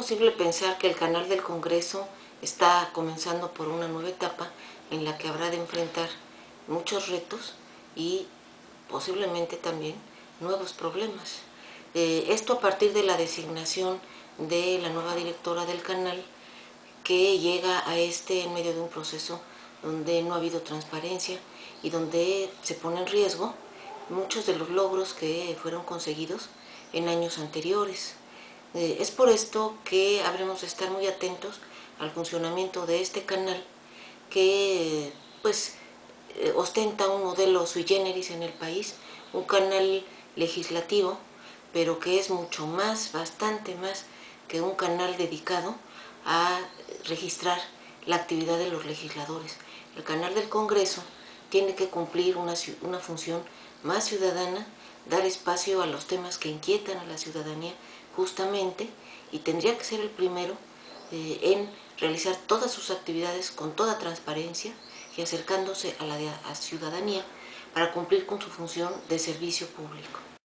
posible pensar que el canal del Congreso está comenzando por una nueva etapa en la que habrá de enfrentar muchos retos y posiblemente también nuevos problemas. Esto a partir de la designación de la nueva directora del canal, que llega a en medio de un proceso donde no ha habido transparencia y donde se pone en riesgo muchos de los logros que fueron conseguidos en años anteriores. Es por esto que habremos de estar muy atentos al funcionamiento de este canal que ostenta un modelo sui generis en el país, un canal legislativo, pero que es mucho más, bastante más que un canal dedicado a registrar la actividad de los legisladores. El canal del Congreso tiene que cumplir una función más ciudadana, dar espacio a los temas que inquietan a la ciudadanía justamente, y tendría que ser el primero en realizar todas sus actividades con toda transparencia y acercándose a la ciudadanía para cumplir con su función de servicio público.